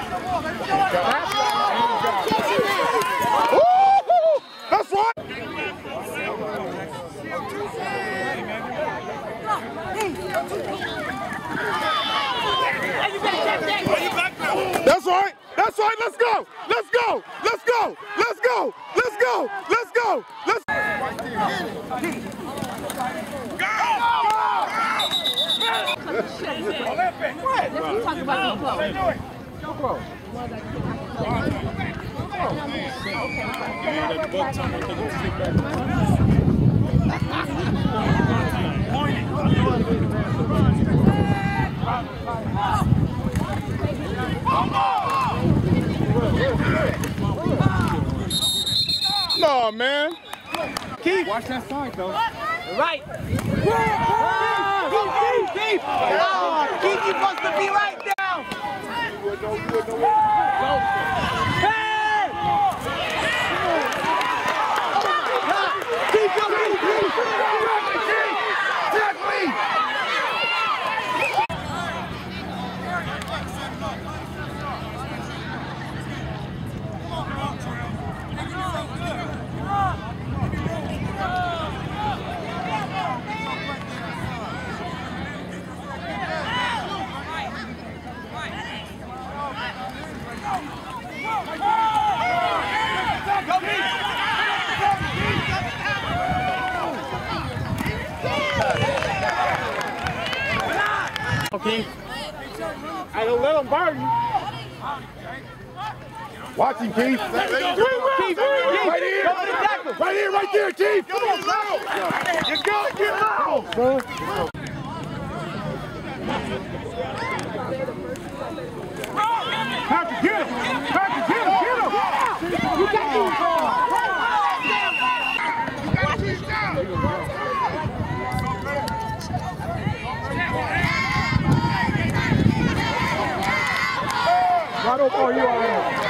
That's right. That's right. That's right. Let's go. Let's go. Let's go. Let's go. Let's go. Let's go. Let's go. No, man. Keith. Watch that side, though. Right. Keith. Keith, you supposed to be right now. Hey! Keith, Okay. I don't let him burn you. Watch him, Keith. Keith. Right here. Right here, right there, Keith. Come on, bro. You gotta get loud. Patrick, get him. Patrick, get him. Get him. You got him. Right over you already.